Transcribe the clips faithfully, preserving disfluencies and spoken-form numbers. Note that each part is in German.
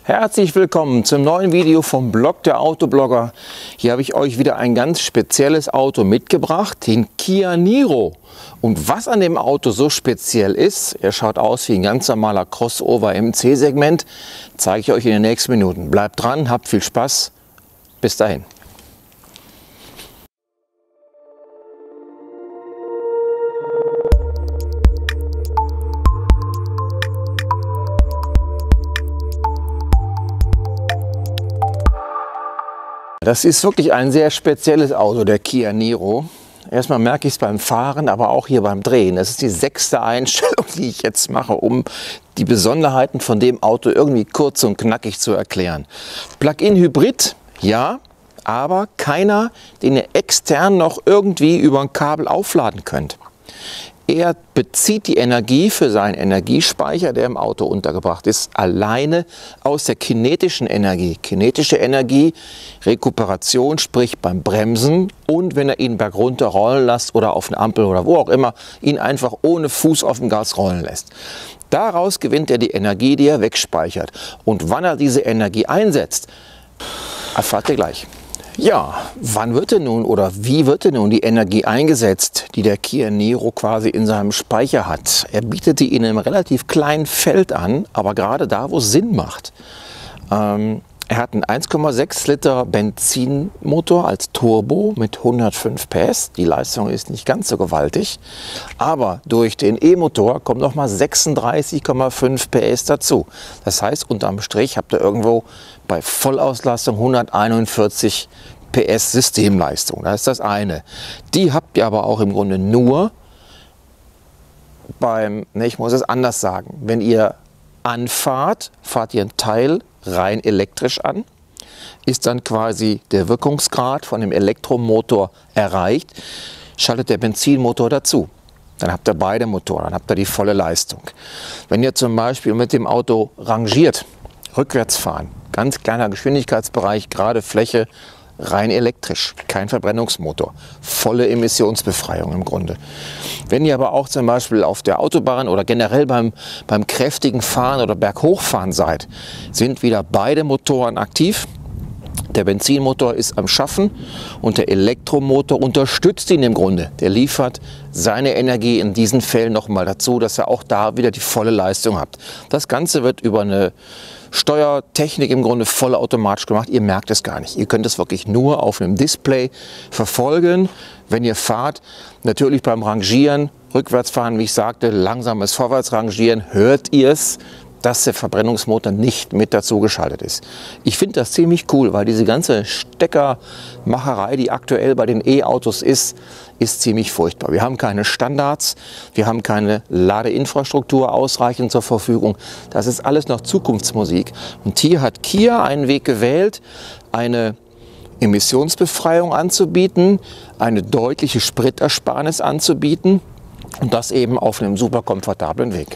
Herzlich willkommen zum neuen Video vom Blog der Autoblogger. Hier habe ich euch wieder ein ganz spezielles Auto mitgebracht, den Kia Niro. Und was an dem Auto so speziell ist, er schaut aus wie ein ganz normaler Crossover im C-Segment, zeige ich euch in den nächsten Minuten. Bleibt dran, habt viel Spaß. Bis dahin. Das ist wirklich ein sehr spezielles Auto, der Kia Niro. Erstmal merke ich es beim Fahren, aber auch hier beim Drehen. Das ist die sechste Einstellung, die ich jetzt mache, um die Besonderheiten von dem Auto irgendwie kurz und knackig zu erklären. Plug-in-Hybrid, ja, aber keiner, den ihr extern noch irgendwie über ein Kabel aufladen könnt. Er bezieht die Energie für seinen Energiespeicher, der im Auto untergebracht ist, alleine aus der kinetischen Energie. Kinetische Energie, Rekuperation, sprich beim Bremsen und wenn er ihn bergunter rollen lässt oder auf eine Ampel oder wo auch immer, ihn einfach ohne Fuß auf dem Gas rollen lässt. Daraus gewinnt er die Energie, die er wegspeichert. Und wann er diese Energie einsetzt, erfahrt ihr gleich. Ja, wann wird denn nun oder wie wird denn nun die Energie eingesetzt, die der Kia Niro quasi in seinem Speicher hat? Er bietet die in einem relativ kleinen Feld an, aber gerade da, wo es Sinn macht. Ähm, er hat einen eins Komma sechs Liter Benzinmotor als Turbo mit hundertfünf P S. Die Leistung ist nicht ganz so gewaltig, aber durch den E-Motor kommt nochmal sechsunddreißig Komma fünf P S dazu. Das heißt, unterm Strich habt ihr irgendwo bei Vollauslastung hunderteinundvierzig P S Systemleistung. Das ist das eine. Die habt ihr aber auch im Grunde nur beim, ne, ich muss es anders sagen, wenn ihr anfahrt, fahrt ihr einen Teil rein elektrisch an, ist dann quasi der Wirkungsgrad von dem Elektromotor erreicht, schaltet der Benzinmotor dazu. Dann habt ihr beide Motoren, dann habt ihr die volle Leistung. Wenn ihr zum Beispiel mit dem Auto rangiert, rückwärts fahren, ganz kleiner Geschwindigkeitsbereich, gerade Fläche, rein elektrisch, kein Verbrennungsmotor, volle Emissionsbefreiung im Grunde. Wenn ihr aber auch zum Beispiel auf der Autobahn oder generell beim, beim kräftigen Fahren oder Berghochfahren seid, sind wieder beide Motoren aktiv. Der Benzinmotor ist am Schaffen und der Elektromotor unterstützt ihn im Grunde. Der liefert seine Energie in diesen Fällen nochmal dazu, dass ihr auch da wieder die volle Leistung habt. Das Ganze wird über eine Steuertechnik im Grunde vollautomatisch gemacht. Ihr merkt es gar nicht. Ihr könnt es wirklich nur auf einem Display verfolgen, wenn ihr fahrt. Natürlich beim Rangieren, Rückwärtsfahren, wie ich sagte, langsames Vorwärtsrangieren, hört ihr es, dass der Verbrennungsmotor nicht mit dazu geschaltet ist. Ich finde das ziemlich cool, weil diese ganze Steckermacherei, die aktuell bei den E-Autos ist, ist ziemlich furchtbar. Wir haben keine Standards, wir haben keine Ladeinfrastruktur ausreichend zur Verfügung. Das ist alles noch Zukunftsmusik. Und hier hat Kia einen Weg gewählt, eine Emissionsbefreiung anzubieten, eine deutliche Spritersparnis anzubieten und das eben auf einem super komfortablen Weg.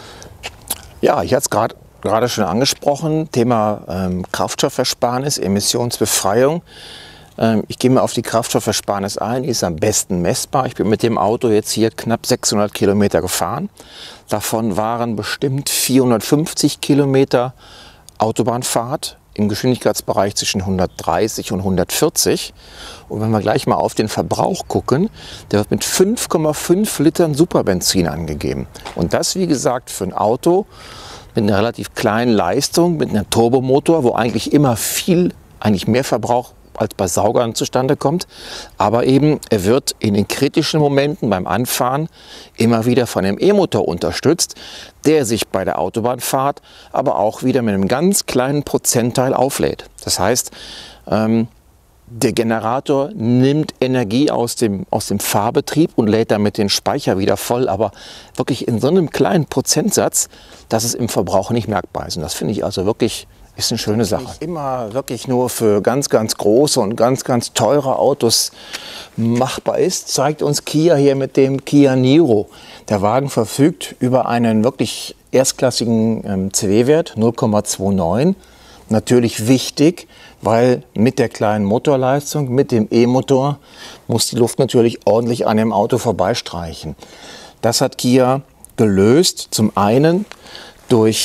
Ja, ich hatte es gerade gerade schon angesprochen, Thema ähm, Kraftstoffersparnis, Emissionsbefreiung. Ähm, ich gehe mal auf die Kraftstoffersparnis ein, die ist am besten messbar. Ich bin mit dem Auto jetzt hier knapp sechshundert Kilometer gefahren. Davon waren bestimmt vierhundertfünfzig Kilometer Autobahnfahrt im Geschwindigkeitsbereich zwischen hundertdreißig und hundertvierzig. Und wenn wir gleich mal auf den Verbrauch gucken, der wird mit fünf Komma fünf Litern Superbenzin angegeben. Und das, wie gesagt, für ein Auto mit einer relativ kleinen Leistung, mit einem Turbomotor, wo eigentlich immer viel, eigentlich mehr Verbrauch als bei Saugern zustande kommt. Aber eben, er wird in den kritischen Momenten beim Anfahren immer wieder von dem E-Motor unterstützt, der sich bei der Autobahnfahrt aber auch wieder mit einem ganz kleinen Prozentteil auflädt. Das heißt, ähm, der Generator nimmt Energie aus dem, aus dem Fahrbetrieb und lädt damit den Speicher wieder voll, aber wirklich in so einem kleinen Prozentsatz, dass es im Verbrauch nicht merkbar ist. Und das finde ich also wirklich, ist eine schöne Sache. Nicht immer wirklich nur für ganz, ganz große und ganz, ganz teure Autos machbar ist, zeigt uns Kia hier mit dem Kia Niro. Der Wagen verfügt über einen wirklich erstklassigen ähm, C W-Wert, null Komma neunundzwanzig. Natürlich wichtig, weil mit der kleinen Motorleistung, mit dem E-Motor, muss die Luft natürlich ordentlich an dem Auto vorbeistreichen. Das hat Kia gelöst, zum einen durch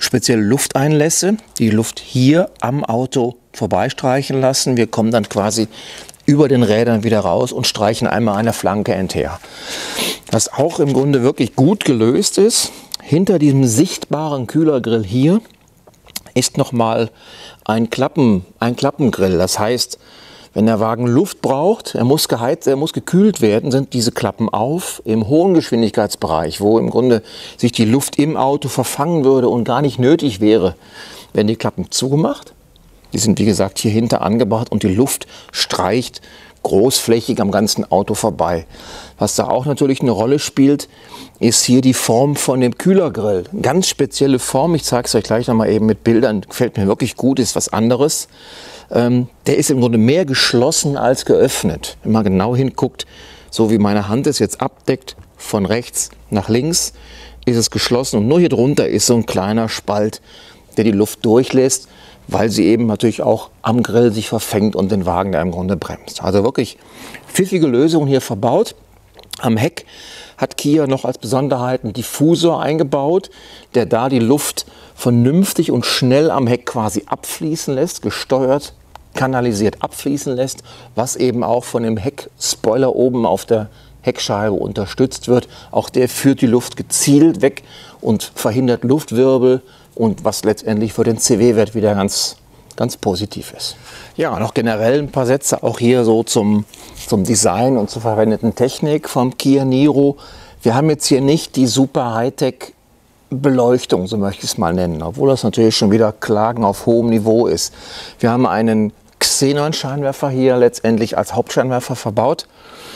spezielle Lufteinlässe, die Luft hier am Auto vorbeistreichen lassen. Wir kommen dann quasi über den Rädern wieder raus und streichen einmal eine Flanke enther. Was auch im Grunde wirklich gut gelöst ist, hinter diesem sichtbaren Kühlergrill hier ist nochmal ein, Klappen, ein Klappengrill. Das heißt, wenn der Wagen Luft braucht, er muss geheizt, er muss gekühlt werden, sind diese Klappen auf im hohen Geschwindigkeitsbereich, wo im Grunde sich die Luft im Auto verfangen würde und gar nicht nötig wäre, werden die Klappen zugemacht. Die sind wie gesagt hier hinter angebracht und die Luft streicht großflächig am ganzen Auto vorbei. Was da auch natürlich eine Rolle spielt, ist hier die Form von dem Kühlergrill. Eine ganz spezielle Form, ich zeige es euch gleich nochmal eben mit Bildern, gefällt mir wirklich gut, ist was anderes. Ähm, der ist im Grunde mehr geschlossen als geöffnet. Wenn man genau hinguckt, so wie meine Hand es jetzt abdeckt, von rechts nach links, ist es geschlossen und nur hier drunter ist so ein kleiner Spalt, der die Luft durchlässt, weil sie eben natürlich auch am Grill sich verfängt und den Wagen da im Grunde bremst. Also wirklich pfiffige Lösung hier verbaut. Am Heck hat Kia noch als Besonderheit einen Diffusor eingebaut, der da die Luft vernünftig und schnell am Heck quasi abfließen lässt, gesteuert, kanalisiert abfließen lässt, was eben auch von dem Heckspoiler oben auf der Heckscheibe unterstützt wird. Auch der führt die Luft gezielt weg und verhindert Luftwirbel und was letztendlich für den C W-Wert wieder ganz, ganz positiv ist. Ja, noch generell ein paar Sätze auch hier so zum, zum Design und zur verwendeten Technik vom Kia Niro. Wir haben jetzt hier nicht die super Hightech Beleuchtung, so möchte ich es mal nennen, obwohl das natürlich schon wieder Klagen auf hohem Niveau ist. Wir haben einen Xenon-Scheinwerfer hier letztendlich als Hauptscheinwerfer verbaut.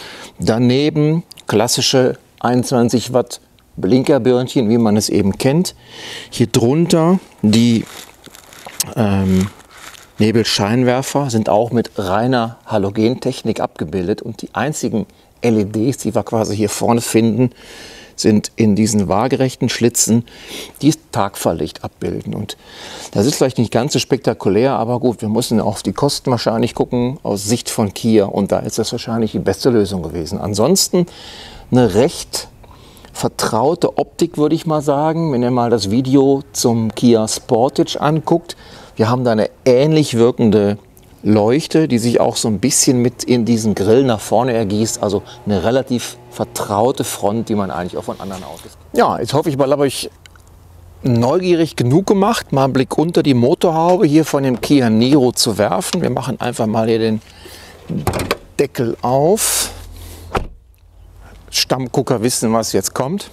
Daneben klassische einundzwanzig Watt Blinkerbirnchen, wie man es eben kennt. Hier drunter die ähm, Nebelscheinwerfer sind auch mit reiner Halogentechnik abgebildet und die einzigen L E Ds, die wir quasi hier vorne finden, sind in diesen waagerechten Schlitzen, die Tagfahrlicht abbilden. Und das ist vielleicht nicht ganz so spektakulär, aber gut, wir müssen auf die Kosten wahrscheinlich gucken aus Sicht von Kia und da ist das wahrscheinlich die beste Lösung gewesen. Ansonsten eine recht vertraute Optik, würde ich mal sagen, wenn ihr mal das Video zum Kia Sportage anguckt. Wir haben da eine ähnlich wirkende Leuchte, die sich auch so ein bisschen mit in diesen Grill nach vorne ergießt. Also eine relativ vertraute Front, die man eigentlich auch von anderen Autos kennt. Ja, jetzt hoffe ich mal, habe ich neugierig genug gemacht, mal einen Blick unter die Motorhaube hier von dem Kia Niro zu werfen. Wir machen einfach mal hier den Deckel auf. Stammgucker wissen, was jetzt kommt.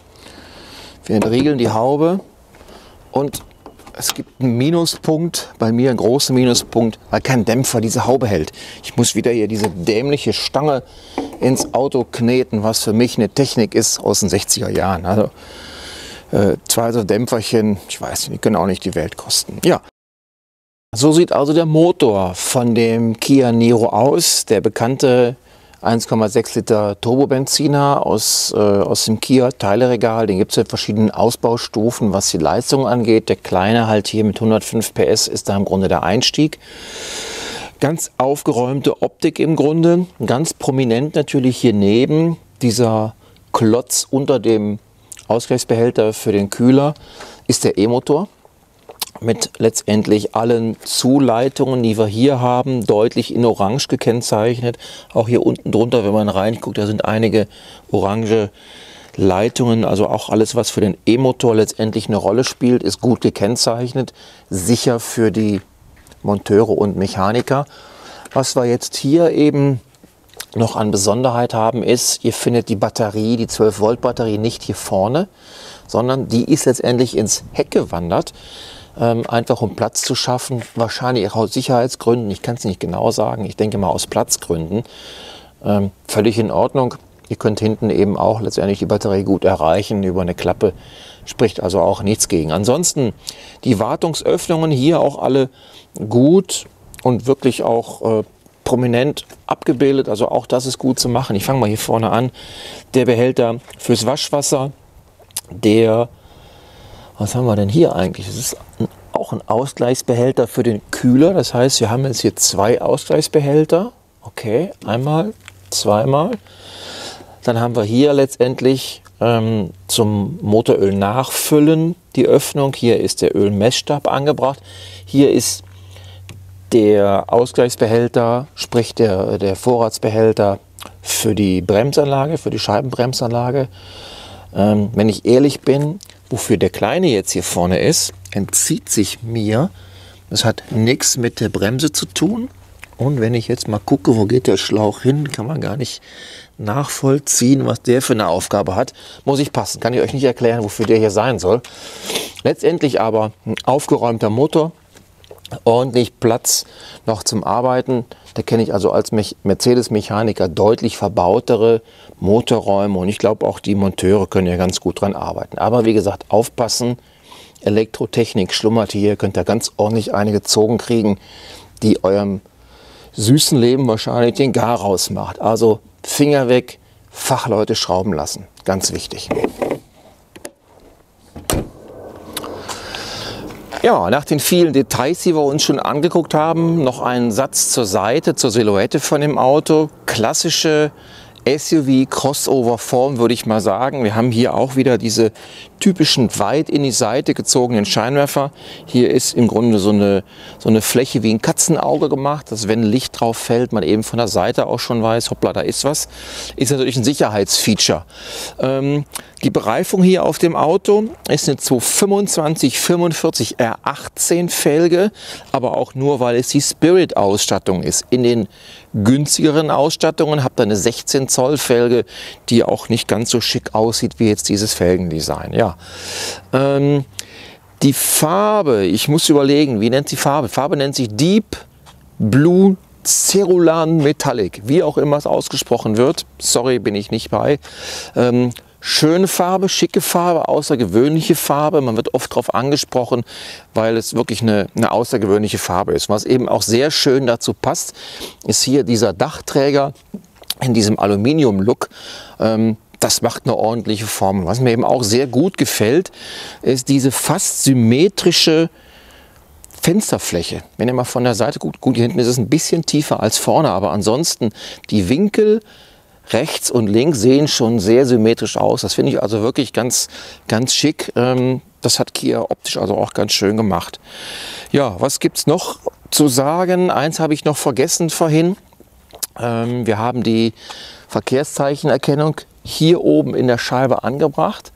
Wir entriegeln die Haube und es gibt einen Minuspunkt, bei mir einen großen Minuspunkt, weil kein Dämpfer diese Haube hält. Ich muss wieder hier diese dämliche Stange ins Auto kneten, was für mich eine Technik ist aus den sechziger Jahren. Also äh, zwei so Dämpferchen, ich weiß nicht, die können auch nicht die Welt kosten. Ja, so sieht also der Motor von dem Kia Niro aus, der bekannte eins Komma sechs Liter Turbobenziner aus, äh, aus dem Kia Teileregal. Den gibt es in verschiedenen Ausbaustufen, was die Leistung angeht. Der kleine halt hier mit hundertfünf P S ist da im Grunde der Einstieg. Ganz aufgeräumte Optik im Grunde. Ganz prominent natürlich hier neben dieser Klotz unter dem Ausgleichsbehälter für den Kühler ist der E-Motor. Mit letztendlich allen Zuleitungen, die wir hier haben, deutlich in Orange gekennzeichnet. Auch hier unten drunter, wenn man reinguckt, da sind einige orange Leitungen. Also auch alles, was für den E-Motor letztendlich eine Rolle spielt, ist gut gekennzeichnet. Sicher für die Monteure und Mechaniker. Was wir jetzt hier eben noch an Besonderheit haben, ist, ihr findet die Batterie, die zwölf Volt Batterie nicht hier vorne, sondern die ist letztendlich ins Heck gewandert. Ähm, einfach um Platz zu schaffen, wahrscheinlich auch aus Sicherheitsgründen, ich kann es nicht genau sagen, ich denke mal aus Platzgründen, ähm, völlig in Ordnung. Ihr könnt hinten eben auch letztendlich die Batterie gut erreichen über eine Klappe, spricht also auch nichts gegen. Ansonsten die Wartungsöffnungen hier auch alle gut und wirklich auch äh, prominent abgebildet, also auch das ist gut zu machen. Ich fange mal hier vorne an, der Behälter fürs Waschwasser, der Was haben wir denn hier eigentlich? Das ist ein, auch ein Ausgleichsbehälter für den Kühler. Das heißt, wir haben jetzt hier zwei Ausgleichsbehälter. Okay, einmal, zweimal. Dann haben wir hier letztendlich ähm, zum Motoröl nachfüllen, die Öffnung. Hier ist der Ölmessstab angebracht. Hier ist der Ausgleichsbehälter, sprich der, der Vorratsbehälter für die Bremsanlage, für die Scheibenbremsanlage. Ähm, wenn ich ehrlich bin, wofür der kleine jetzt hier vorne ist, entzieht sich mir. Das hat nichts mit der Bremse zu tun. Und wenn ich jetzt mal gucke, wo geht der Schlauch hin, kann man gar nicht nachvollziehen, was der für eine Aufgabe hat. Muss ich passen, kann ich euch nicht erklären, wofür der hier sein soll. Letztendlich aber ein aufgeräumter Motor, ordentlich Platz noch zum Arbeiten. Da kenne ich also als Mercedes-Mechaniker deutlich verbautere Motorräume und ich glaube auch die Monteure können ja ganz gut dran arbeiten. Aber wie gesagt, aufpassen, Elektrotechnik schlummert hier, könnt ihr ganz ordentlich eine gezogen kriegen, die eurem süßen Leben wahrscheinlich den Gar rausmacht. Also Finger weg, Fachleute schrauben lassen, ganz wichtig. Ja, nach den vielen Details, die wir uns schon angeguckt haben, noch einen Satz zur Seite, zur Silhouette von dem Auto. Klassische S U V-Crossover-Form, würde ich mal sagen. Wir haben hier auch wieder diese typischen weit in die Seite gezogenen Scheinwerfer. Hier ist im Grunde so eine, so eine Fläche wie ein Katzenauge gemacht, dass wenn Licht drauf fällt, man eben von der Seite auch schon weiß, hoppla, da ist was. Ist natürlich ein Sicherheitsfeature. Ähm, die Bereifung hier auf dem Auto ist eine zweihundertfünfundzwanzig fünfundvierzig R achtzehn Felge, aber auch nur, weil es die Spirit-Ausstattung ist. In den günstigeren Ausstattungen habt ihr eine sechzehn Zoll Felge, die auch nicht ganz so schick aussieht wie jetzt dieses Felgendesign. Ja. Ähm, die Farbe, ich muss überlegen, wie nennt sie Farbe? Farbe nennt sich Deep Blue Cerulean Metallic, wie auch immer es ausgesprochen wird. Sorry, bin ich nicht bei. Ähm, Schöne Farbe, schicke Farbe, außergewöhnliche Farbe. Man wird oft darauf angesprochen, weil es wirklich eine, eine außergewöhnliche Farbe ist. Was eben auch sehr schön dazu passt, ist hier dieser Dachträger in diesem Aluminium-Look. Ähm, das macht eine ordentliche Form. Was mir eben auch sehr gut gefällt, ist diese fast symmetrische Fensterfläche. Wenn ihr mal von der Seite guckt, gut, hier hinten ist es ein bisschen tiefer als vorne, aber ansonsten die Winkel rechts und links sehen schon sehr symmetrisch aus. Das finde ich also wirklich ganz, ganz schick. Das hat Kia optisch also auch ganz schön gemacht. Ja, was gibt es noch zu sagen? Eins habe ich noch vergessen vorhin. Wir haben die Verkehrszeichenerkennung hier oben in der Scheibe angebracht.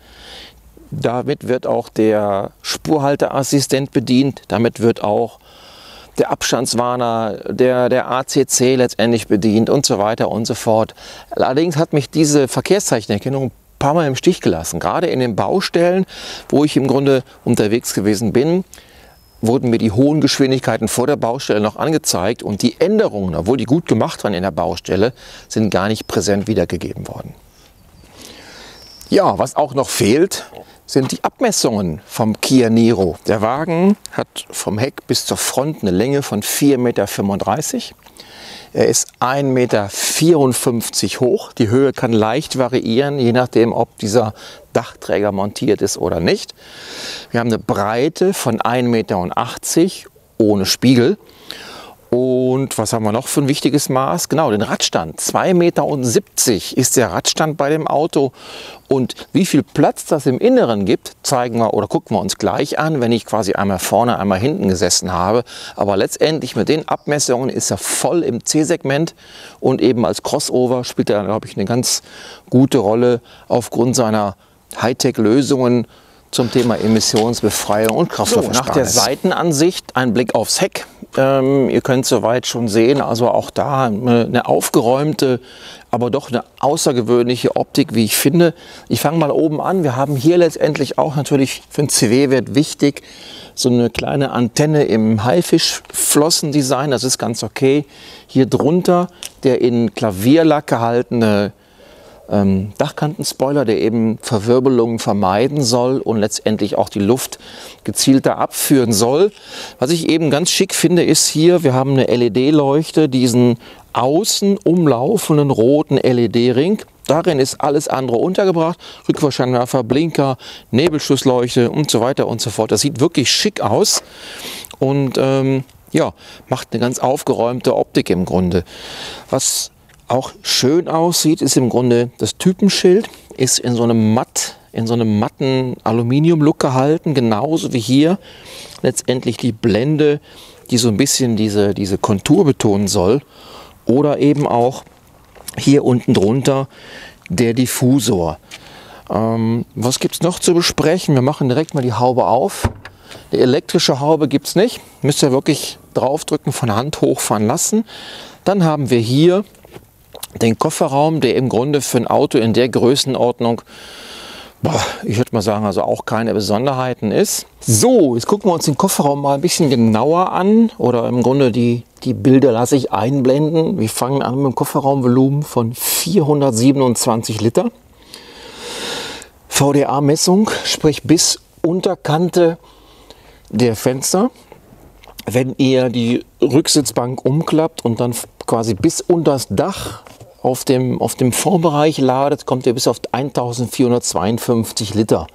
Damit wird auch der Spurhalteassistent bedient. Damit wird auch der Abstandswarner, der, der A C C letztendlich bedient und so weiter und so fort. Allerdings hat mich diese Verkehrszeichenerkennung ein paar Mal im Stich gelassen. Gerade in den Baustellen, wo ich im Grunde unterwegs gewesen bin, wurden mir die hohen Geschwindigkeiten vor der Baustelle noch angezeigt und die Änderungen, obwohl die gut gemacht waren in der Baustelle, sind gar nicht präsent wiedergegeben worden. Ja, was auch noch fehlt, sind die Abmessungen vom Kia Niro. Der Wagen hat vom Heck bis zur Front eine Länge von vier Komma fünfunddreißig Meter. Er ist ein Komma vierundfünfzig Meter hoch. Die Höhe kann leicht variieren, je nachdem, ob dieser Dachträger montiert ist oder nicht. Wir haben eine Breite von ein Komma achtzig Meter ohne Spiegel. Und was haben wir noch für ein wichtiges Maß? Genau, den Radstand. zwei Komma siebzig Meter ist der Radstand bei dem Auto. Und wie viel Platz das im Inneren gibt, zeigen wir oder gucken wir uns gleich an, wenn ich quasi einmal vorne, einmal hinten gesessen habe. Aber letztendlich mit den Abmessungen ist er voll im C-Segment und eben als Crossover spielt er, glaube ich, eine ganz gute Rolle aufgrund seiner Hightech-Lösungen zum Thema Emissionsbefreiung und Kraftstoffersparnis. So, nach der Seitenansicht ein Blick aufs Heck. Ähm, ihr könnt soweit schon sehen, also auch da eine, eine aufgeräumte, aber doch eine außergewöhnliche Optik, wie ich finde. Ich fange mal oben an. Wir haben hier letztendlich auch natürlich für den C W-Wert wichtig, so eine kleine Antenne im Haifischflossendesign. Das ist ganz okay. Hier drunter der in Klavierlack gehaltene Ähm, Dachkantenspoiler, der eben Verwirbelungen vermeiden soll und letztendlich auch die Luft gezielter abführen soll. Was ich eben ganz schick finde, ist hier, wir haben eine L E D-Leuchte, diesen außen umlaufenden roten L E D-Ring. Darin ist alles andere untergebracht, Rückfahrscheinwerfer, Blinker, Nebelschussleuchte und so weiter und so fort. Das sieht wirklich schick aus und ähm, ja, macht eine ganz aufgeräumte Optik im Grunde. Was auch schön aussieht, ist im Grunde das Typenschild. ist in so einem matt, in so einem matten Aluminium-Look gehalten, genauso wie hier letztendlich die Blende, die so ein bisschen diese, diese Kontur betonen soll. Oder eben auch hier unten drunter der Diffusor. Ähm, was gibt es noch zu besprechen? Wir machen direkt mal die Haube auf. Die elektrische Haube gibt es nicht. Müsst ihr wirklich draufdrücken, von Hand hochfahren lassen. Dann haben wir hier den Kofferraum, der im Grunde für ein Auto in der Größenordnung, boah, ich würde mal sagen, also auch keine Besonderheiten ist. So, jetzt gucken wir uns den Kofferraum mal ein bisschen genauer an. Oder im Grunde die, die Bilder lasse ich einblenden. Wir fangen an mit dem Kofferraumvolumen von vierhundertsiebenundzwanzig Liter. V D A-Messung, sprich bis Unterkante der Fenster. Wenn ihr die Rücksitzbank umklappt und dann quasi bis unter das Dach auf dem, auf dem Vorbereich ladet, kommt ihr bis auf eintausendvierhundertzweiundfünfzig Liter.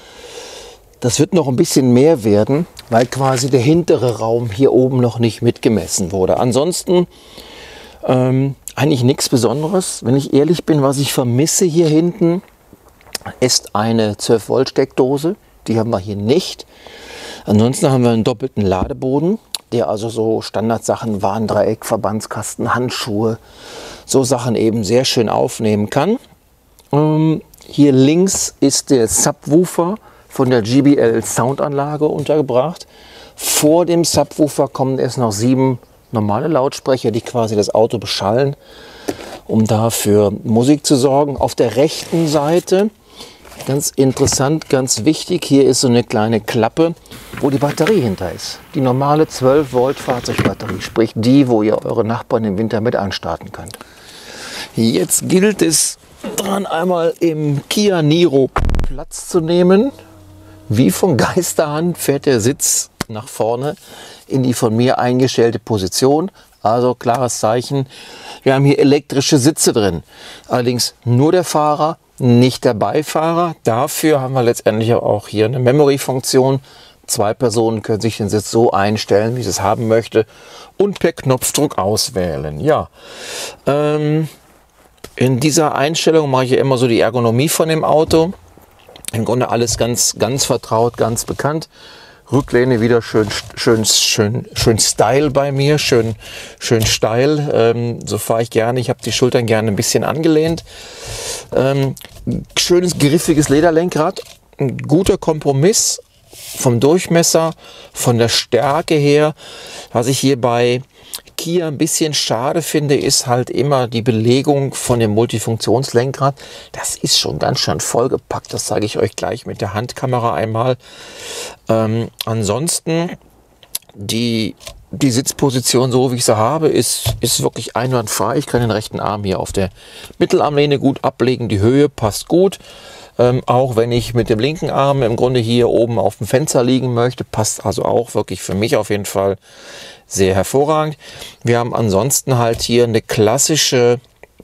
Das wird noch ein bisschen mehr werden, weil quasi der hintere Raum hier oben noch nicht mitgemessen wurde. Ansonsten ähm, eigentlich nichts Besonderes. Wenn ich ehrlich bin, was ich vermisse hier hinten, ist eine zwölf Volt Steckdose. Die haben wir hier nicht. Ansonsten haben wir einen doppelten Ladeboden, der also so Standardsachen, Warndreieck, Verbandskasten, Handschuhe, so Sachen eben sehr schön aufnehmen kann. Ähm, hier links ist der Subwoofer von der J B L Soundanlage untergebracht. Vor dem Subwoofer kommen erst noch sieben normale Lautsprecher, die quasi das Auto beschallen, um dafür Musik zu sorgen. Auf der rechten Seite, ganz interessant, ganz wichtig, hier ist so eine kleine Klappe, wo die Batterie hinter ist. Die normale zwölf Volt Fahrzeugbatterie, sprich die, wo ihr eure Nachbarn im Winter mit anstarten könnt. Jetzt gilt es dran, einmal im Kia Niro Platz zu nehmen. Wie von Geisterhand fährt der Sitz nach vorne in die von mir eingestellte Position. Also klares Zeichen, wir haben hier elektrische Sitze drin. Allerdings nur der Fahrer, nicht der Beifahrer. Dafür haben wir letztendlich auch hier eine Memory-Funktion. Zwei Personen können sich den Sitz so einstellen, wie sie es haben möchte, und per Knopfdruck auswählen. Ja, ähm, in dieser Einstellung mache ich ja immer so die Ergonomie von dem Auto. Im Grunde alles ganz, ganz vertraut, ganz bekannt. Rücklehne wieder schön, schön, schön, schön Style bei mir, schön, schön steil. Ähm, so fahre ich gerne. Ich habe die Schultern gerne ein bisschen angelehnt. Ähm, schönes, griffiges Lederlenkrad. Ein guter Kompromiss vom Durchmesser, von der Stärke her. Was ich hier bei Kia ein bisschen schade finde, ist halt immer die Belegung von dem Multifunktionslenkrad. Das ist schon ganz schön vollgepackt. Das zeige ich euch gleich mit der Handkamera einmal. Ähm, ansonsten die, die Sitzposition, so wie ich sie habe, ist, ist wirklich einwandfrei. Ich kann den rechten Arm hier auf der Mittelarmlehne gut ablegen. Die Höhe passt gut. Ähm, auch wenn ich mit dem linken Arm im Grunde hier oben auf dem Fenster liegen möchte, passt also auch wirklich für mich auf jeden Fall sehr hervorragend. Wir haben ansonsten halt hier eine klassische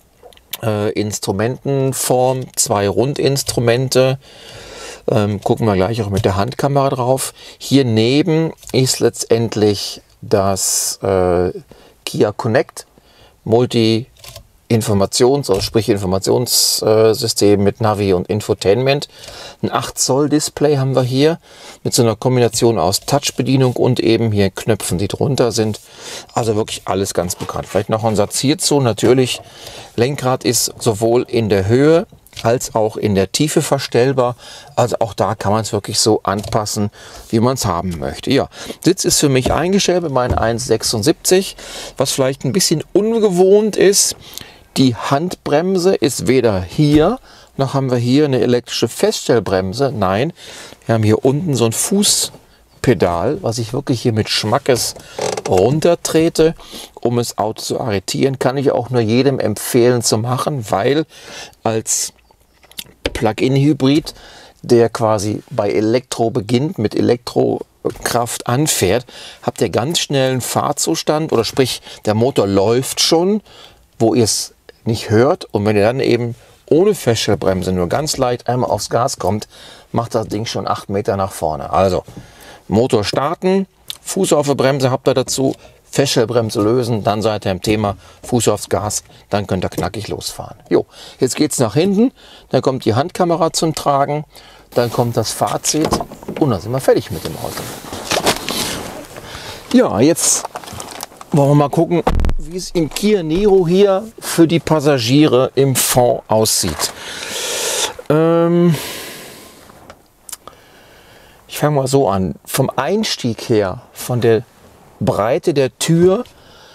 äh, Instrumentenform, zwei Rundinstrumente. Ähm, gucken wir gleich auch mit der Handkamera drauf. Hier neben ist letztendlich das äh, Kia Connect Multi Informations-, also sprich Informationssystem mit Navi und Infotainment. Ein acht Zoll Display haben wir hier mit so einer Kombination aus Touch-Bedienung und eben hier Knöpfen, die drunter sind. Also wirklich alles ganz bekannt. Vielleicht noch ein Satz hierzu. Natürlich, Lenkrad ist sowohl in der Höhe als auch in der Tiefe verstellbar. Also auch da kann man es wirklich so anpassen, wie man es haben möchte. Ja, Sitz ist für mich eingestellt mit meinen eins Komma sechsundsiebzig. Was vielleicht ein bisschen ungewohnt ist, die Handbremse ist weder hier, noch haben wir hier eine elektrische Feststellbremse. Nein, wir haben hier unten so ein Fußpedal, was ich wirklich hier mit Schmackes runtertrete, um das Auto zu arretieren. Kann ich auch nur jedem empfehlen zu machen, weil als Plug-in-Hybrid, der quasi bei Elektro beginnt, mit Elektrokraft anfährt, habt ihr ganz schnell einen Fahrzustand, oder sprich, der Motor läuft schon, wo ihr es nicht hört, und wenn ihr dann eben ohne Feststellbremse nur ganz leicht einmal aufs Gas kommt, macht das Ding schon acht Meter nach vorne. Also Motor starten, Fuß auf der Bremse habt ihr dazu, Feststellbremse lösen, dann seid ihr im Thema, Fuß aufs Gas, dann könnt ihr knackig losfahren. Jo, jetzt geht es nach hinten, dann kommt die Handkamera zum Tragen, dann kommt das Fazit und dann sind wir fertig mit dem Auto. Ja, jetzt wollen wir mal gucken, wie es im Kia Niro hier für die Passagiere im Fond aussieht. Ähm ich fange mal so an. Vom Einstieg her, von der Breite der Tür,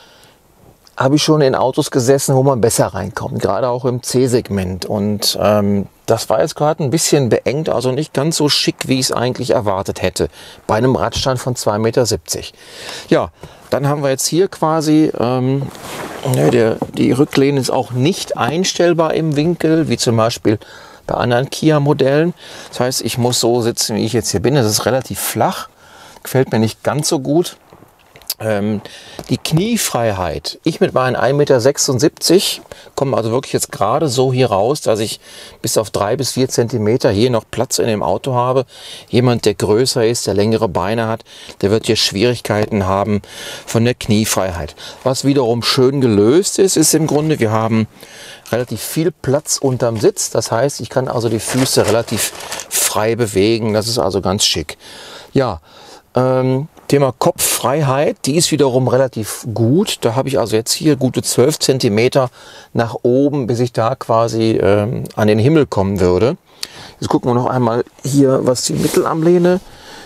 habe ich schon in Autos gesessen, wo man besser reinkommt, gerade auch im C-Segment. Und ähm, das war jetzt gerade ein bisschen beengt, also nicht ganz so schick, wie ich es eigentlich erwartet hätte, bei einem Radstand von zwei Meter siebzig. Ja, dann haben wir jetzt hier quasi, ähm, ne, der, die Rücklehne ist auch nicht einstellbar im Winkel, wie zum Beispiel bei anderen Kia-Modellen. Das heißt, ich muss so sitzen, wie ich jetzt hier bin. Das ist relativ flach, gefällt mir nicht ganz so gut. Ähm, die Kniefreiheit. Ich mit meinen ein Meter sechsundsiebzig komme also wirklich jetzt gerade so hier raus, dass ich bis auf drei bis vier Zentimeter hier noch Platz in dem Auto habe. Jemand, der größer ist, der längere Beine hat, der wird hier Schwierigkeiten haben von der Kniefreiheit. Was wiederum schön gelöst ist, ist im Grunde, wir haben relativ viel Platz unterm Sitz. Das heißt, ich kann also die Füße relativ frei bewegen. Das ist also ganz schick. Ja, ähm, Thema Kopffreiheit, die ist wiederum relativ gut. Da habe ich also jetzt hier gute zwölf Zentimeter nach oben, bis ich da quasi ähm, an den Himmel kommen würde. Jetzt gucken wir noch einmal hier, was die Mittelarmlehne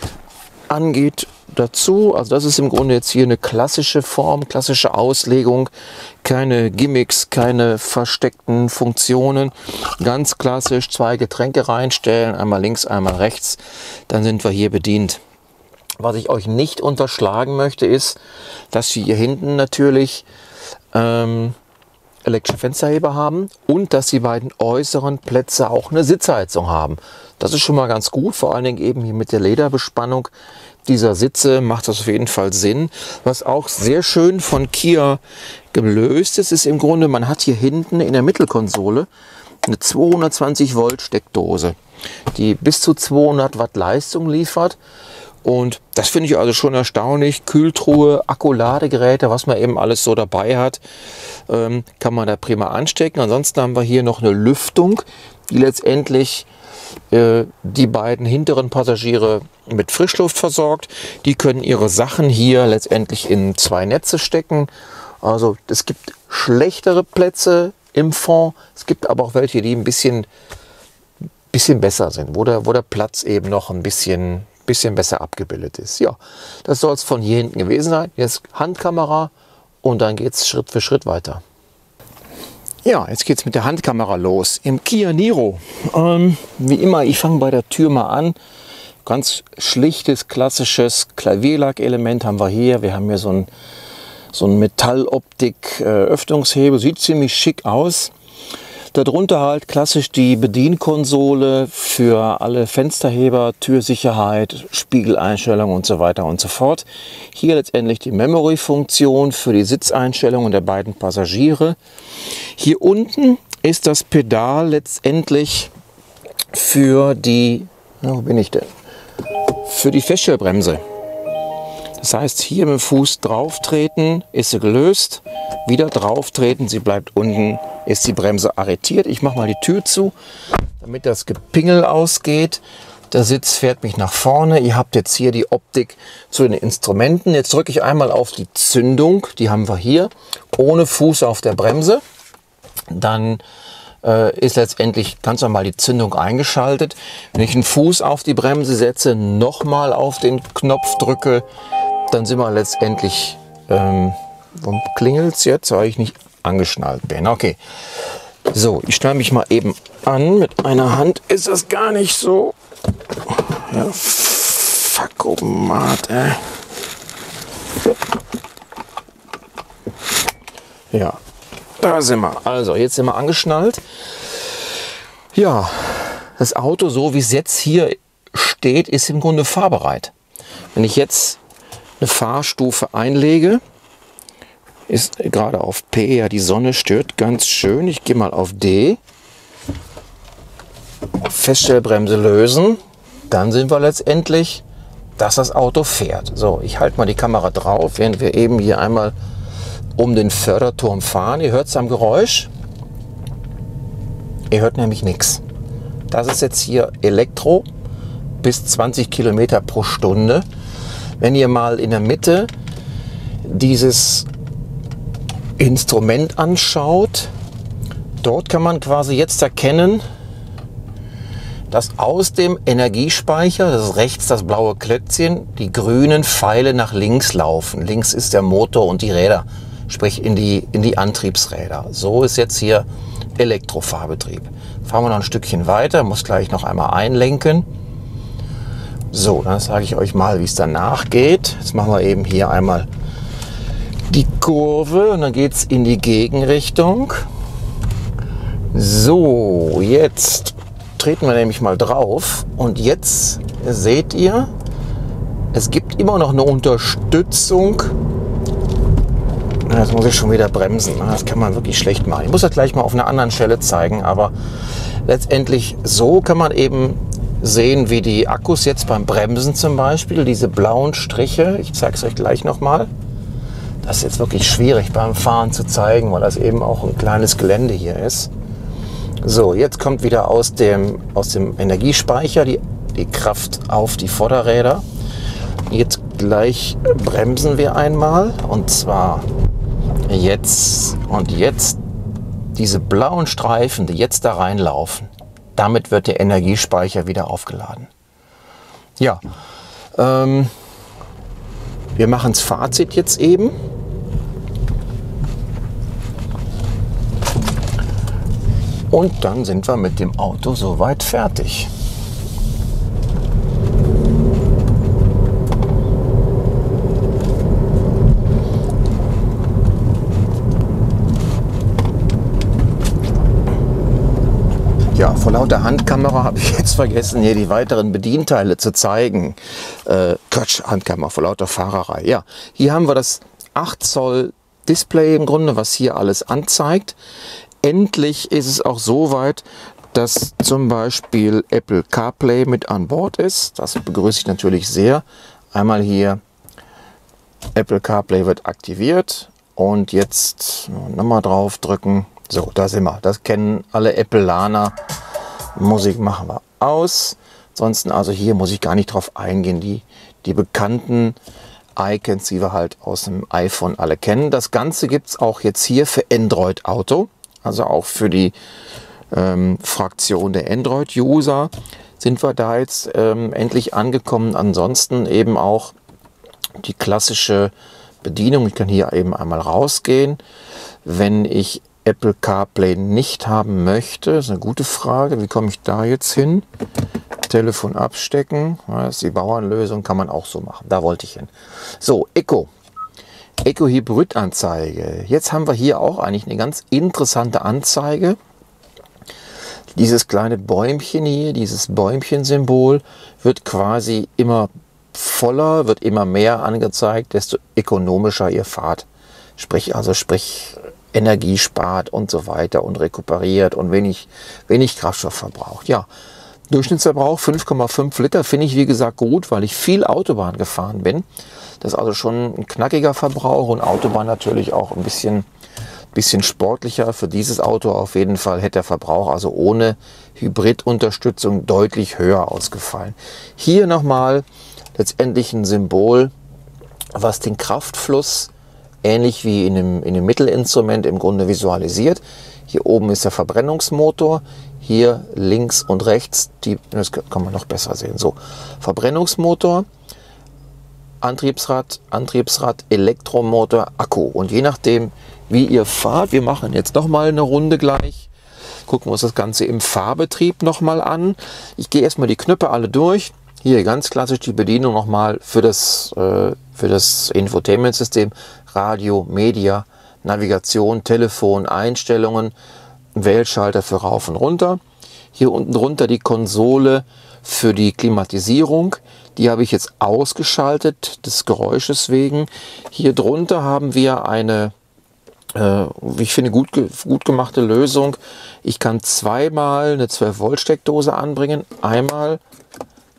angeht, dazu. Also das ist im Grunde jetzt hier eine klassische Form, klassische Auslegung. Keine Gimmicks, keine versteckten Funktionen. Ganz klassisch zwei Getränke reinstellen, einmal links, einmal rechts. Dann sind wir hier bedient. Was ich euch nicht unterschlagen möchte, ist, dass wir hier hinten natürlich ähm, elektrische Fensterheber haben und dass die beiden äußeren Plätze auch eine Sitzheizung haben. Das ist schon mal ganz gut, vor allen Dingen eben hier mit der Lederbespannung dieser Sitze macht das auf jeden Fall Sinn. Was auch sehr schön von Kia gelöst ist, ist im Grunde, man hat hier hinten in der Mittelkonsole eine zweihundertzwanzig Volt Steckdose, die bis zu zweihundert Watt Leistung liefert. Und das finde ich also schon erstaunlich. Kühltruhe, Akkuladegeräte, was man eben alles so dabei hat, ähm, kann man da prima anstecken. Ansonsten haben wir hier noch eine Lüftung, die letztendlich äh, die beiden hinteren Passagiere mit Frischluft versorgt. Die können ihre Sachen hier letztendlich in zwei Netze stecken. Also es gibt schlechtere Plätze im Fond. Es gibt aber auch welche, die ein bisschen, bisschen besser sind, wo der, wo der Platz eben noch ein bisschen... bisschen besser abgebildet ist. Ja, das soll es von hier hinten gewesen sein. Jetzt Handkamera und dann geht es Schritt für Schritt weiter. Ja, jetzt geht es mit der Handkamera los. Im Kia Niro, ähm, wie immer, ich fange bei der Tür mal an. Ganz schlichtes, klassisches Klavierlack-Element haben wir hier. Wir haben hier so ein, so ein Metalloptik-Öffnungshebel. Sieht ziemlich schick aus. Darunter halt klassisch die Bedienkonsole für alle Fensterheber, Türsicherheit, Spiegeleinstellungen und so weiter und so fort. Hier letztendlich die Memory-Funktion für die Sitzeinstellungen der beiden Passagiere. Hier unten ist das Pedal letztendlich für die, ja, wo bin ich denn? Für die Feststellbremse. Das heißt, hier mit dem Fuß drauf treten, ist sie gelöst. Wieder drauf treten, sie bleibt unten, ist die Bremse arretiert. Ich mache mal die Tür zu, damit das Gepingel ausgeht. Der Sitz fährt mich nach vorne. Ihr habt jetzt hier die Optik zu den Instrumenten. Jetzt drücke ich einmal auf die Zündung, die haben wir hier, ohne Fuß auf der Bremse. Dann äh, ist letztendlich ganz normal die Zündung eingeschaltet. Wenn ich einen Fuß auf die Bremse setze, nochmal auf den Knopf drücke, dann sind wir letztendlich, ähm, warum klingelt es jetzt, weil ich nicht angeschnallt bin. Okay, so, ich schnall mich mal eben an. Mit einer Hand ist das gar nicht so. Ja, fuck, Omat, ey. Ja, da sind wir. Also, jetzt sind wir angeschnallt. Ja, das Auto, so wie es jetzt hier steht, ist im Grunde fahrbereit. Wenn ich jetzt eine Fahrstufe einlege, ist gerade auf P, ja, die Sonne stört ganz schön. Ich gehe mal auf D. Feststellbremse lösen. Dann sind wir letztendlich dass das Auto fährt. So, ich halte mal die Kamera drauf, während wir eben hier einmal um den Förderturm fahren. Ihr hört es am Geräusch. Ihr hört nämlich nichts. Das ist jetzt hier Elektro bis zwanzig Kilometer pro Stunde. Wenn ihr mal in der Mitte dieses Instrument anschaut, dort kann man quasi jetzt erkennen, dass aus dem Energiespeicher, das ist rechts das blaue Klötzchen, die grünen Pfeile nach links laufen. Links ist der Motor und die Räder, sprich in die, in die Antriebsräder. So ist jetzt hier Elektrofahrbetrieb. Fahren wir noch ein Stückchen weiter, muss gleich noch einmal einlenken. So, dann sage ich euch mal, wie es danach geht. Jetzt machen wir eben hier einmal die Kurve und dann geht es in die Gegenrichtung. So, jetzt treten wir nämlich mal drauf und jetzt seht ihr, es gibt immer noch eine Unterstützung. Jetzt muss ich schon wieder bremsen. Das kann man wirklich schlecht machen. Ich muss das gleich mal auf einer anderen Stelle zeigen, aber letztendlich so kann man eben sehen, wie die Akkus jetzt beim Bremsen zum Beispiel, diese blauen Striche, ich zeige es euch gleich nochmal. Das ist jetzt wirklich schwierig beim Fahren zu zeigen, weil das eben auch ein kleines Gelände hier ist. So, jetzt kommt wieder aus dem, aus dem Energiespeicher die, die Kraft auf die Vorderräder. Jetzt gleich bremsen wir einmal und zwar jetzt und jetzt diese blauen Streifen, die jetzt da reinlaufen. Damit wird der Energiespeicher wieder aufgeladen. Ja, ähm, wir machen das Fazit jetzt eben. Und dann sind wir mit dem Auto soweit fertig. Ja, vor lauter Handkamera habe ich jetzt vergessen, hier die weiteren Bedienteile zu zeigen. Äh, Quatsch, Handkamera, vor lauter Fahrerei. Ja, hier haben wir das acht Zoll Display im Grunde, was hier alles anzeigt. Endlich ist es auch so weit, dass zum Beispiel Apple CarPlay mit an Bord ist. Das begrüße ich natürlich sehr. Einmal hier, Apple CarPlay wird aktiviert und jetzt nochmal drauf drücken. So, da sind wir. Das kennen alle Appleaner. Musik machen wir aus. Ansonsten, also hier muss ich gar nicht drauf eingehen. Die, die bekannten Icons, die wir halt aus dem iPhone alle kennen. Das Ganze gibt es auch jetzt hier für Android Auto. Also auch für die ähm, Fraktion der Android-User sind wir da jetzt ähm, endlich angekommen. Ansonsten eben auch die klassische Bedienung. Ich kann hier eben einmal rausgehen. Wenn ich Apple CarPlay nicht haben möchte, ist eine gute Frage. Wie komme ich da jetzt hin? Telefon abstecken. Das ist die Bauernlösung, kann man auch so machen. Da wollte ich hin. So, Eco. Eco-Hybrid-Anzeige. Jetzt haben wir hier auch eigentlich eine ganz interessante Anzeige. Dieses kleine Bäumchen hier, dieses Bäumchen-Symbol wird quasi immer voller, wird immer mehr angezeigt, desto ökonomischer ihr fahrt. Sprich, also sprich Energie spart und so weiter und rekuperiert und wenig, wenig Kraftstoff verbraucht. Ja, Durchschnittsverbrauch fünf Komma fünf Liter finde ich wie gesagt gut, weil ich viel Autobahn gefahren bin. Das ist also schon ein knackiger Verbrauch und Autobahn natürlich auch ein bisschen, bisschen sportlicher. Für dieses Auto auf jeden Fall hätte der Verbrauch also ohne Hybridunterstützung deutlich höher ausgefallen. Hier nochmal letztendlich ein Symbol, was den Kraftfluss ähnlich wie in dem, in dem Mittelinstrument im Grunde visualisiert. Hier oben ist der Verbrennungsmotor, hier links und rechts, die, das kann man noch besser sehen, so, Verbrennungsmotor, Antriebsrad, Antriebsrad, Elektromotor, Akku. Und je nachdem, wie ihr fahrt, wir machen jetzt noch mal eine Runde gleich, gucken wir uns das Ganze im Fahrbetrieb noch mal an. Ich gehe erstmal die Knöpfe alle durch. Hier ganz klassisch die Bedienung noch mal für das, äh, für das Infotainment-System, Radio, Media, Navigation, Telefon, Einstellungen, Wählschalter für rauf und runter. Hier unten drunter die Konsole für die Klimatisierung. Die habe ich jetzt ausgeschaltet, des Geräusches wegen. Hier drunter haben wir eine, äh, wie ich finde, gut, gut gemachte Lösung. Ich kann zweimal eine zwölf Volt Steckdose anbringen. Einmal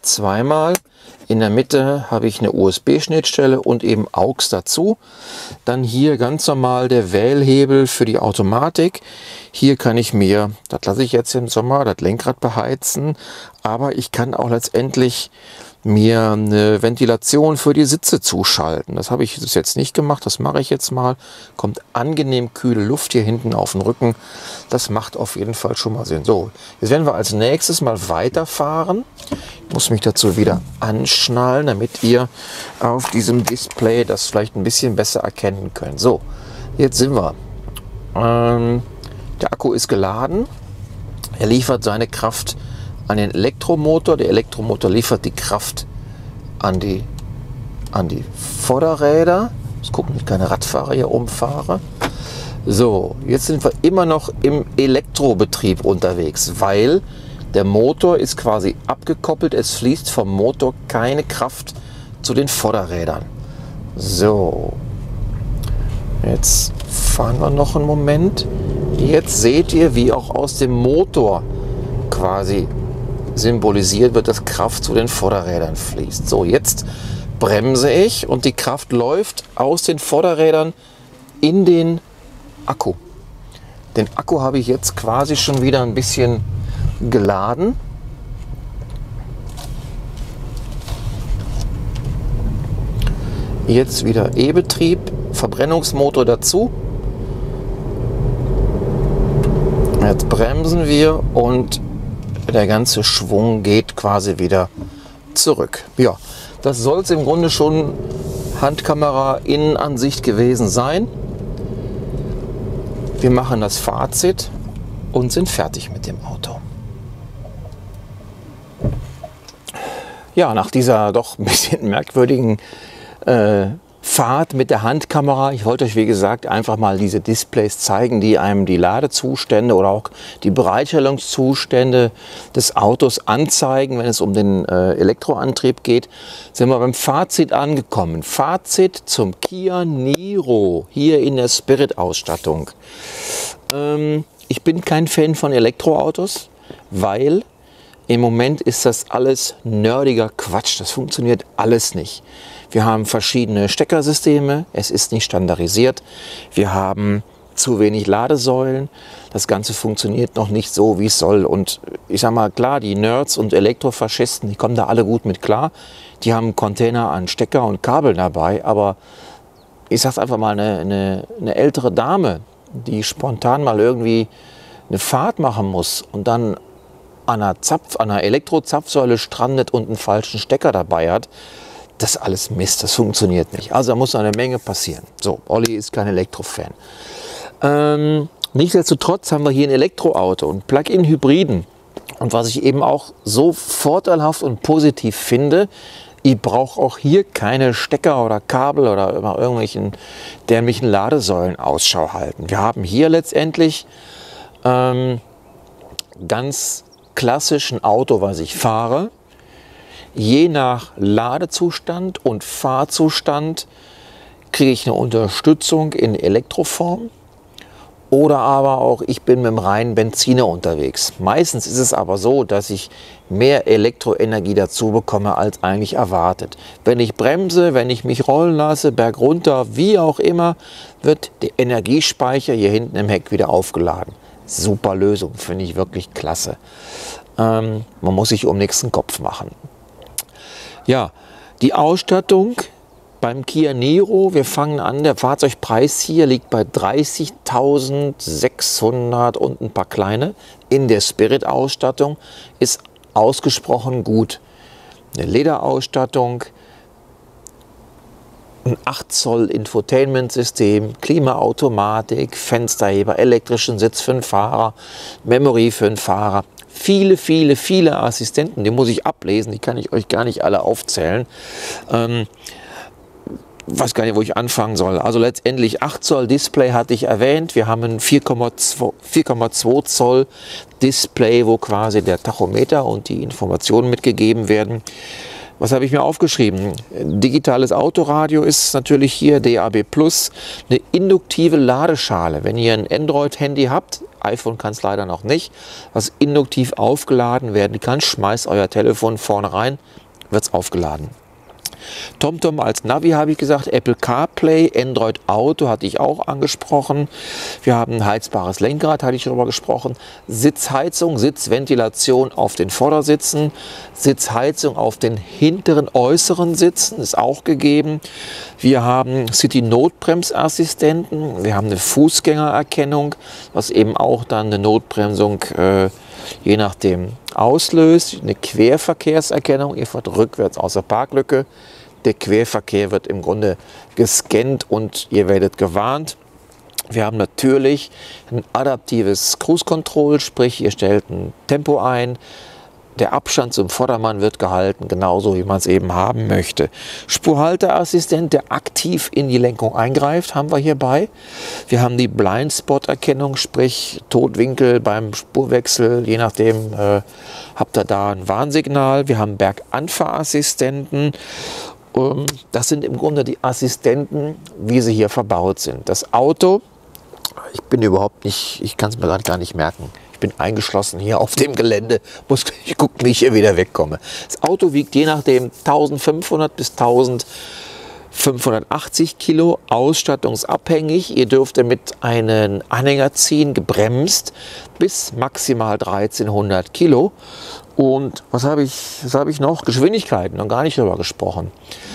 zweimal. In der Mitte habe ich eine U S B-Schnittstelle und eben A U X dazu. Dann hier ganz normal der Wählhebel für die Automatik. Hier kann ich mir, das lasse ich jetzt im Sommer, das Lenkrad beheizen. Aber ich kann auch letztendlich mir eine Ventilation für die Sitze zuschalten. Das habe ich bis jetzt nicht gemacht, das mache ich jetzt mal. Kommt angenehm kühle Luft hier hinten auf den Rücken. Das macht auf jeden Fall schon mal Sinn. So, jetzt werden wir als nächstes mal weiterfahren. Ich muss mich dazu wieder anschnallen, damit ihr auf diesem Display das vielleicht ein bisschen besser erkennen könnt. So, jetzt sind wir. Ähm, der Akku ist geladen. Er liefert seine Kraft an den Elektromotor. Der Elektromotor liefert die Kraft an die, an die Vorderräder. Ich muss gucken, dass ich keine Radfahrer hier umfahre. So, jetzt sind wir immer noch im Elektrobetrieb unterwegs, weil der Motor ist quasi abgekoppelt. Es fließt vom Motor keine Kraft zu den Vorderrädern. So, jetzt fahren wir noch einen Moment. Jetzt seht ihr, wie auch aus dem Motor quasi symbolisiert wird, dass Kraft zu den Vorderrädern fließt. So, jetzt bremse ich und die Kraft läuft aus den Vorderrädern in den Akku. Den Akku habe ich jetzt quasi schon wieder ein bisschen geladen. Jetzt wieder E-Betrieb, Verbrennungsmotor dazu. Jetzt bremsen wir und der ganze Schwung geht quasi wieder zurück. Ja, das soll es im Grunde schon Handkamera Innenansicht gewesen sein. Wir machen das Fazit und sind fertig mit dem Auto. Ja, nach dieser doch ein bisschen merkwürdigen äh, Fahrt mit der Handkamera. Ich wollte euch, wie gesagt, einfach mal diese Displays zeigen, die einem die Ladezustände oder auch die Bereitstellungszustände des Autos anzeigen, wenn es um den äh, Elektroantrieb geht. Sind wir beim Fazit angekommen. Fazit zum Kia Niro hier in der Spirit-Ausstattung. Ähm, ich bin kein Fan von Elektroautos, weil im Moment ist das alles nerdiger Quatsch. Das funktioniert alles nicht. Wir haben verschiedene Steckersysteme, es ist nicht standardisiert. Wir haben zu wenig Ladesäulen. Das Ganze funktioniert noch nicht so, wie es soll. Und ich sage mal, klar, die Nerds und Elektrofaschisten, die kommen da alle gut mit klar. Die haben Container an Stecker und Kabeln dabei. Aber ich sage einfach mal, eine, eine, eine ältere Dame, die spontan mal irgendwie eine Fahrt machen muss und dann an einer, Zapf, an einer Elektrozapfsäule strandet und einen falschen Stecker dabei hat, das ist alles Mist, das funktioniert nicht. Also da muss eine Menge passieren. So, Olli ist kein Elektrofan. Ähm, nichtsdestotrotz haben wir hier ein Elektroauto und Plug-in-Hybriden. Und was ich eben auch so vorteilhaft und positiv finde, ich brauche auch hier keine Stecker oder Kabel oder immer irgendwelchen dämlichen Ladesäulen Ausschau halten. Wir haben hier letztendlich ähm, ganz klassisch ein Auto, was ich fahre. Je nach Ladezustand und Fahrzustand kriege ich eine Unterstützung in Elektroform oder aber auch ich bin mit dem reinen Benziner unterwegs. Meistens ist es aber so, dass ich mehr Elektroenergie dazu bekomme als eigentlich erwartet. Wenn ich bremse, wenn ich mich rollen lasse, bergunter, wie auch immer, wird der Energiespeicher hier hinten im Heck wieder aufgeladen. Super Lösung, finde ich wirklich klasse. Ähm, man muss sich um nichts einen Kopf machen. Ja, die Ausstattung beim Kia Niro, wir fangen an, der Fahrzeugpreis hier liegt bei dreißigtausendsechshundert und ein paar kleine. In der Spirit-Ausstattung ist ausgesprochen gut. Eine Lederausstattung, ein acht Zoll Infotainment-System, Klimaautomatik, Fensterheber, elektrischen Sitz für den Fahrer, Memory für den Fahrer. Viele, viele, viele Assistenten, die muss ich ablesen, die kann ich euch gar nicht alle aufzählen. Ähm, weiß gar nicht, wo ich anfangen soll. Also letztendlich acht Zoll Display hatte ich erwähnt. Wir haben ein vier Komma zwei Zoll Display, wo quasi der Tachometer und die Informationen mitgegeben werden. Was habe ich mir aufgeschrieben? Digitales Autoradio ist natürlich hier D A B plus, eine induktive Ladeschale. Wenn ihr ein Android-Handy habt, iPhone kann es leider noch nicht, was induktiv aufgeladen werden kann, schmeißt euer Telefon vorne rein, wird es aufgeladen. TomTom als Navi habe ich gesagt, Apple CarPlay, Android Auto hatte ich auch angesprochen. Wir haben ein heizbares Lenkrad, hatte ich darüber gesprochen. Sitzheizung, Sitzventilation auf den Vordersitzen, Sitzheizung auf den hinteren äußeren Sitzen ist auch gegeben. Wir haben City-Notbremsassistenten, wir haben eine Fußgängererkennung, was eben auch dann eine Notbremsung äh, je nachdem auslöst, eine Querverkehrserkennung, ihr fahrt rückwärts aus der Parklücke, der Querverkehr wird im Grunde gescannt und ihr werdet gewarnt. Wir haben natürlich ein adaptives Cruise Control, sprich ihr stellt ein Tempo ein, der Abstand zum Vordermann wird gehalten, genauso wie man es eben haben möchte. Spurhalteassistent, der aktiv in die Lenkung eingreift, haben wir hierbei. Wir haben die Blindspot-Erkennung, sprich Totwinkel beim Spurwechsel, je nachdem äh, habt ihr da ein Warnsignal. Wir haben Berganfahrassistenten. Ähm, das sind im Grunde die Assistenten, wie sie hier verbaut sind. Das Auto, ich bin überhaupt nicht, ich kann es mir gerade gar nicht merken. Ich bin eingeschlossen hier auf dem Gelände, muss ich gucken, wie ich hier wieder wegkomme. Das Auto wiegt je nachdem eintausendfünfhundert bis eintausendfünfhundertachtzig Kilo, ausstattungsabhängig. Ihr dürft mit einen Anhänger ziehen, gebremst, bis maximal dreizehnhundert Kilo. Und was habe ich, was habe ich noch? Geschwindigkeiten, noch gar nicht darüber gesprochen.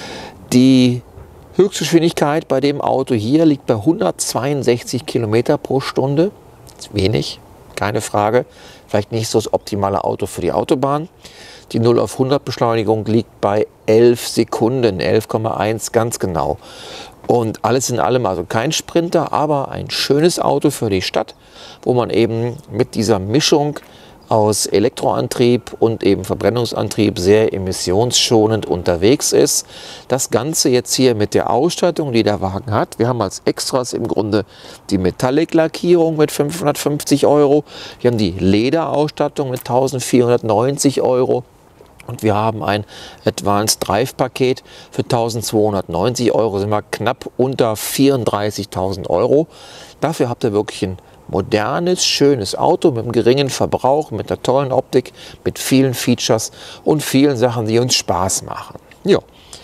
Die Höchstgeschwindigkeit bei dem Auto hier liegt bei hundertzweiundsechzig Kilometer pro Stunde. Das ist wenig. Keine Frage, vielleicht nicht so das optimale Auto für die Autobahn. Die null auf hundert Beschleunigung liegt bei elf Sekunden, elf Komma eins ganz genau. Und alles in allem also kein Sprinter, aber ein schönes Auto für die Stadt, wo man eben mit dieser Mischung aus Elektroantrieb und eben Verbrennungsantrieb sehr emissionsschonend unterwegs ist. Das Ganze jetzt hier mit der Ausstattung, die der Wagen hat. Wir haben als Extras im Grunde die Metallic-Lackierung mit fünfhundertfünfzig Euro. Wir haben die Lederausstattung mit eintausendvierhundertneunzig Euro. Und wir haben ein Advanced Drive Paket für eintausendzweihundertneunzig Euro. Sind wir knapp unter vierunddreißigtausend Euro. Dafür habt ihr wirklich ein modernes, schönes Auto mit einem geringen Verbrauch, mit einer tollen Optik, mit vielen Features und vielen Sachen, die uns Spaß machen. Ja.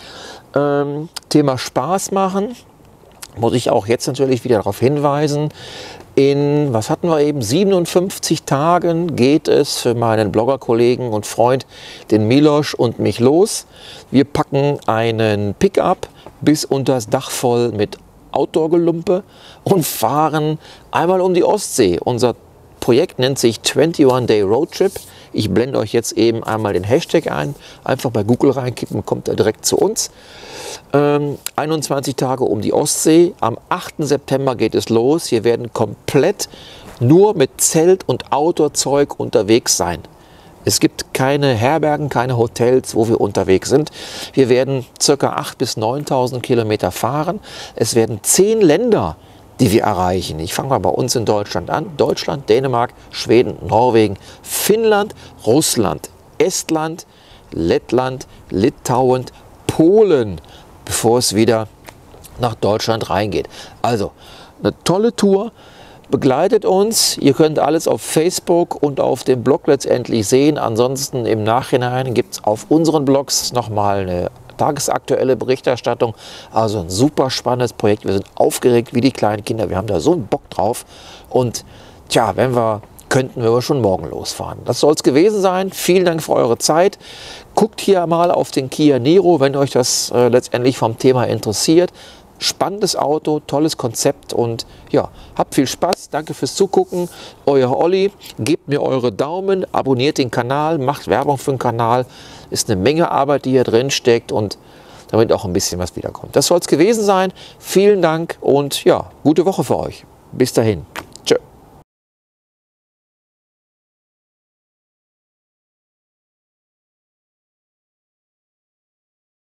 Ähm, Thema Spaß machen, muss ich auch jetzt natürlich wieder darauf hinweisen. In, was hatten wir eben, siebenundfünfzig Tagen geht es für meinen Bloggerkollegen und Freund, den Milosch und mich los. Wir packen einen Pickup bis unters Dach voll mit Outdoor-Gelumpe und fahren einmal um die Ostsee. Unser Projekt nennt sich einundzwanzig Day Road Trip. Ich blende euch jetzt eben einmal den Hashtag ein. Einfach bei Google reinkippen, kommt er direkt zu uns. Ähm, einundzwanzig Tage um die Ostsee. Am achten September geht es los. Wir werden komplett nur mit Zelt und Outdoor-Zeug unterwegs sein. Es gibt keine Herbergen, keine Hotels, wo wir unterwegs sind. Wir werden ca. achttausend bis neuntausend Kilometer fahren. Es werden zehn Länder, die wir erreichen. Ich fange mal bei uns in Deutschland an. Deutschland, Dänemark, Schweden, Norwegen, Finnland, Russland, Estland, Lettland, Litauen, Polen, bevor es wieder nach Deutschland reingeht. Also eine tolle Tour. Begleitet uns, ihr könnt alles auf Facebook und auf dem Blog letztendlich sehen. Ansonsten im Nachhinein gibt es auf unseren Blogs nochmal eine tagesaktuelle Berichterstattung. Also ein super spannendes Projekt. Wir sind aufgeregt wie die kleinen Kinder. Wir haben da so einen Bock drauf. Und tja, wenn wir könnten, wir schon morgen losfahren. Das soll es gewesen sein. Vielen Dank für eure Zeit. Guckt hier mal auf den Kia Niro, wenn euch das äh, letztendlich vom Thema interessiert. Spannendes Auto, tolles Konzept und ja, habt viel Spaß. Danke fürs Zugucken. Euer Olli. Gebt mir eure Daumen, abonniert den Kanal, macht Werbung für den Kanal. Ist eine Menge Arbeit, die hier drin steckt und damit auch ein bisschen was wiederkommt. Das soll es gewesen sein. Vielen Dank und ja, gute Woche für euch. Bis dahin.